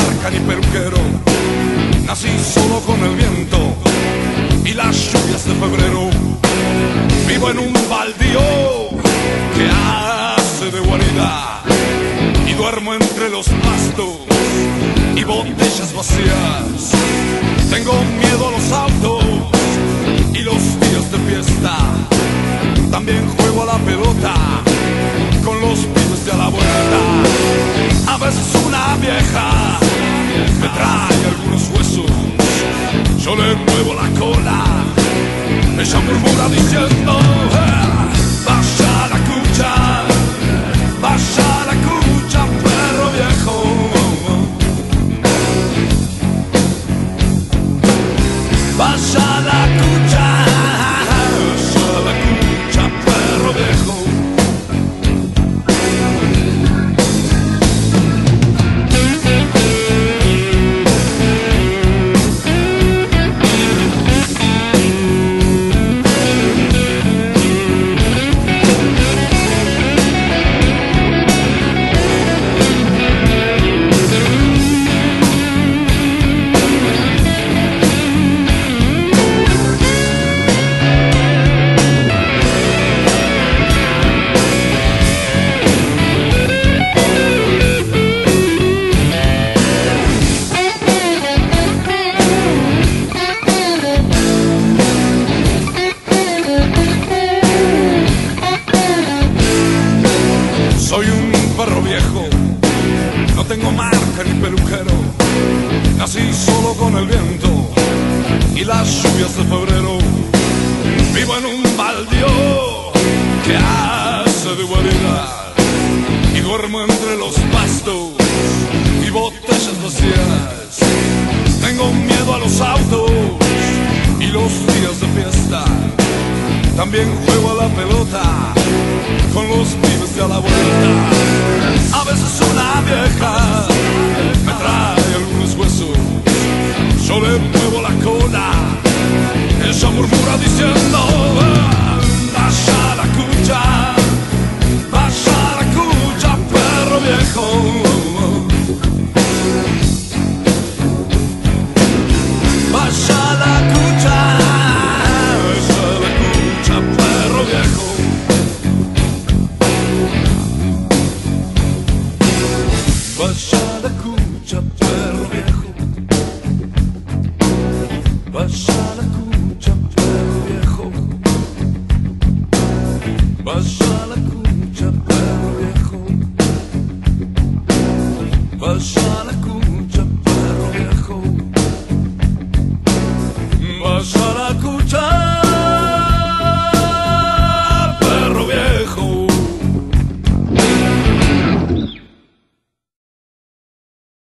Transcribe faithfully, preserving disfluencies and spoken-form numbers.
marca ni peluquero, nací solo con el viento y las lluvias de febrero. Vivo en un baldío que hace de guarida y duermo entre los pastos y botellas vacías. Tengo miedo a los autos y los días de fiesta. También juego a la pelota con los pibes de a la vuelta. A veces una vieja me trae algunos huesos, yo le muevo la cola, ella murmura diciendo: vaya a la cucha, vaya a la cucha, perro viejo. Vaya a la cucha, vaya a la cucha, perro viejo. Soy un perro viejo, no tengo marca ni peluquero, nací solo con el viento y las lluvias de febrero. Vivo en un baldío que hace de guarida y duermo entre los pastos y botellas vacías. Tengo miedo a los autos y los días de fiesta. También juego a la pelota con los pibes de a la vuelta. A veces una vieja me trae algunos huesos, yo le muevo la cola, ella murmura diciendo: vaya a la cucha, vaya a la cucha, perro viejo. Vaya a la cucha, vaya a la cucha, perro viejo. Vaya a la cucha, perro viejo. Vaya a la cucha, perro viejo. Vaya a la cucha, perro viejo. Vaya a la cucha.